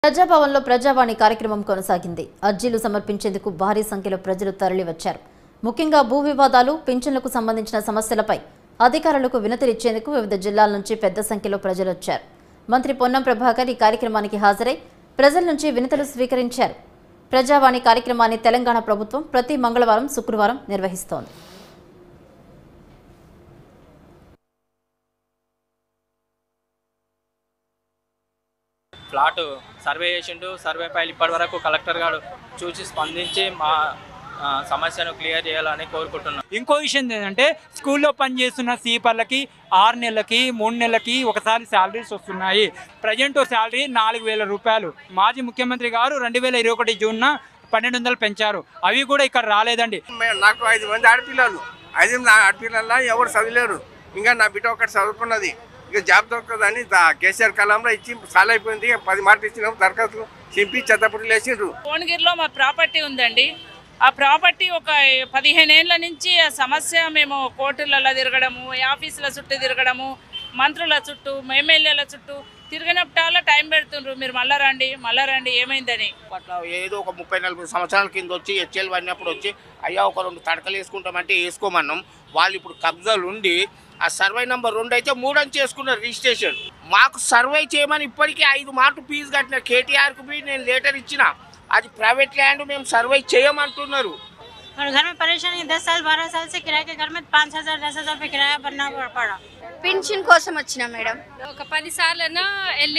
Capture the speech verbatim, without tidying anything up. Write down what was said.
ప్రజాభవన్లో ప్రజావాణి కార్యక్రమం కొనసాగింది. అర్జీలు సమర్పించేందుకు భారీ సంఖ్యలో ప్రజలు తరలివచ్చారు. ముఖ్యంగా భూ వివాదాలు, పింఛన్లకు సంబంధించిన సమస్యలపై అధికారులకు వినతులిచ్చేందుకు వివిధ జిల్లాల నుంచి పెద్ద సంఖ్యలో ప్రజలు వచ్చారు. మంత్రి పొన్నం ప్రభాకర్ ఈ కార్యక్రమానికి హాజరై ప్రజల నుంచి వినతులు స్వీకరించారు. ప్రజావాణి కార్యక్రమాన్ని తెలంగాణ ప్రభుత్వం ప్రతి మంగళవారం, శుక్రవారం నిర్వహిస్తోంది. ఫ్లాట్ సర్వే చేసిండు. సర్వే ఫైల్ ఇప్పటి వరకు కలెక్టర్ గారు చూసి స్పందించి మా సమస్యను క్లియర్ చేయాలని కోరుకుంటున్నాం. ఇంకో విషయం ఏంటంటే స్కూల్లో పనిచేస్తున్న సీపర్లకి ఆరు నెలలకి మూడు నెలలకి ఒకసారి శాలరీస్ వస్తున్నాయి. ప్రజెంట్ శాలరీ నాలుగు వేల రూపాయలు మాజీ ముఖ్యమంత్రి గారు రెండు వేల ఇరవై ఒకటి జూన్న పన్నెండు వందలు పెంచారు. అవి కూడా ఇక్కడ రాలేదండి. నాకు ఐదు మంది ఆడపిల్లలు, ఐదు ఆడపిల్లల ఎవరు చదివలేరు. ఇంకా నా బిడ్డ ఒకటి చదువుకున్నది. ఇక జాబ్ దొరకదని కేసీఆర్ కాలంలో ఇచ్చి చాలా అయిపోయింది. పది మార్కులు ఇచ్చినాం, దరఖాస్తులు చింపి చెత్తపుట్టులు వేసిండ్రు. భువనగిరిలో మా ప్రాపర్టీ ఉందండి. ఆ ప్రాపర్టీ ఒక పదిహేను ఏళ్ళ నుంచి ఆ సమస్య మేము కోర్టులలో తిరగడము, ఆఫీసుల చుట్టూ తిరగడము, మంత్రుల చుట్టూ, ఎమ్మెల్యేల చుట్టూ తిరిగినప్పుడల్లా టైం పెడుతుండ్రు. మీరు మళ్ళా రండి మళ్ళా రండి ఏమైందని. అట్లా ఏదో ఒక ముప్పై నలభై సంవత్సరాల కింద వచ్చి హెచ్ఎల్ పడినప్పుడు వచ్చి అయ్యా ఒక రెండు తడకలు వేసుకుంటామంటే వేసుకోమన్నాం. వాళ్ళు ఇప్పుడు కబ్జాలు ఉండి ఆ సర్వే నెంబర్ రెండు అయితే మూడు అని చేసుకున్నారు రిజిస్ట్రేషన్. మాకు సర్వే చేయమని ఇప్పటికీ ఐదు మార్కులు ఫీజు కట్టిన కేటీఆర్కు పోయి నేను లెటర్ ఇచ్చిన. అది ప్రైవేట్ ల్యాండ్, మేము సర్వే చేయమంటున్నారు. और घर में परेशानी दस साल बारह साल से किराए के घर में पाँच हजार दस हजार रुपये किराया भरना पड़ा. पेंशन కోసం వచ్చినా మేడం. ఒక పది సార్లు